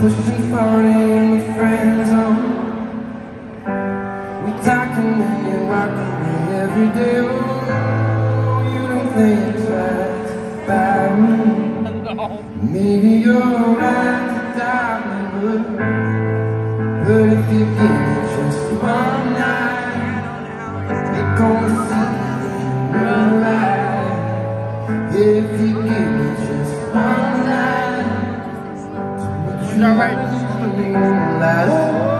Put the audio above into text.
pushing 40 in the friend zone. We talking and you rocking me every day. Oh, you don't think twice about me. Maybe you're right to die, but if you give me just one night, they gonna see you're right. If you give me just one night, you know, right?